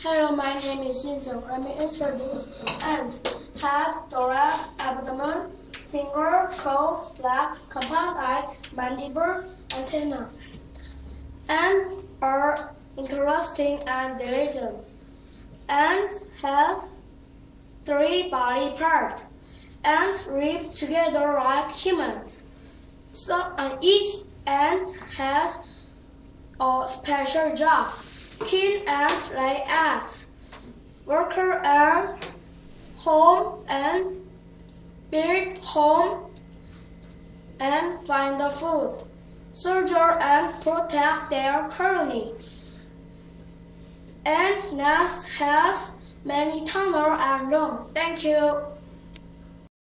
Hello, my name is Jinson. Let me introduce ant. Head, thorax, abdomen, stinger, claws, legs, compound eye, mandible, antenna. Ants are interesting and diligent. Ants have 3 body parts. Ants live together like humans. Each ant has a special job. King ants lay eggs. Worker ants home and build home and find the food. Soldier ants protect their colony. Ant nest has many tunnels and rooms. Thank you.